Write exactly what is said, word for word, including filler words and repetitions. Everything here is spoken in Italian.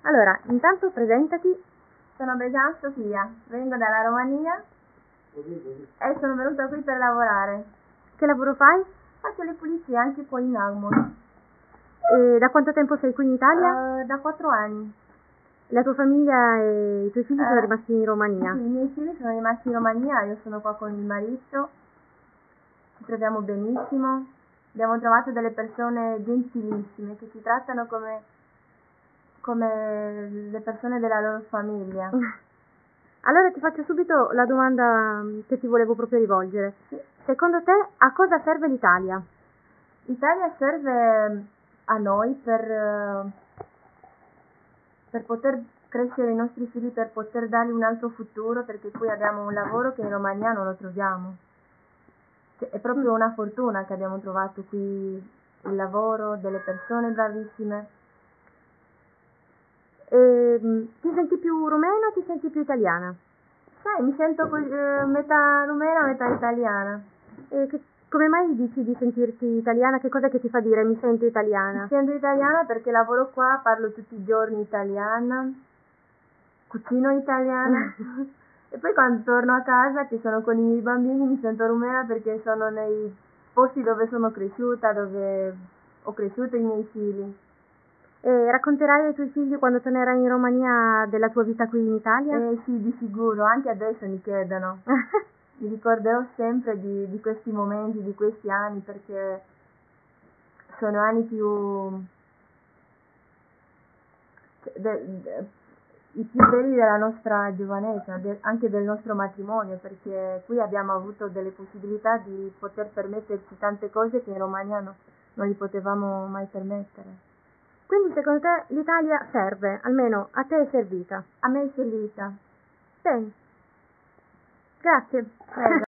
Allora, intanto presentati. Sono Bejan Sofia, vengo dalla Romania e sono venuta qui per lavorare. Che lavoro fai? Faccio le pulizie anche qui in Agmon. E da quanto tempo sei qui in Italia? Uh, da quattro anni. La tua famiglia e i tuoi figli Uh, sono rimasti in Romania? Sì, i miei figli sono rimasti in Romania, io sono qua con il marito, ci troviamo benissimo, abbiamo trovato delle persone gentilissime che ci trattano come, come le persone della loro famiglia. Allora ti faccio subito la domanda che ti volevo proprio rivolgere. Sì. Secondo te a cosa serve l'Italia? L'Italia serve a noi per, per poter crescere i nostri figli, per poter dargli un altro futuro, perché qui abbiamo un lavoro che in Romania non lo troviamo. Cioè, è proprio una fortuna che abbiamo trovato qui il lavoro, delle persone bravissime. E, ti senti più rumena o ti senti più italiana? Sai, mi sento eh, metà rumena, metà italiana. E che, come mai dici di sentirti italiana? Che cosa che ti fa dire mi sento italiana? Mi sento italiana perché lavoro qua, parlo tutti i giorni italiana, cucino italiana. E poi quando torno a casa, che sono con i miei bambini, mi sento rumena perché sono nei posti dove sono cresciuta, dove ho cresciuto i miei figli. E racconterai ai tuoi figli quando tornerai in Romania della tua vita qui in Italia? Eh sì, di sicuro, anche adesso mi chiedono. Mi ricorderò sempre di, di questi momenti, di questi anni, perché sono anni più... De, de, i più belli della nostra giovanezza, de, anche del nostro matrimonio, perché qui abbiamo avuto delle possibilità di poter permetterci tante cose che in Romania no, non li potevamo mai permettere. Quindi secondo te l'Italia serve, almeno a te è servita? A me è servita. Bene. Grazie. Prego.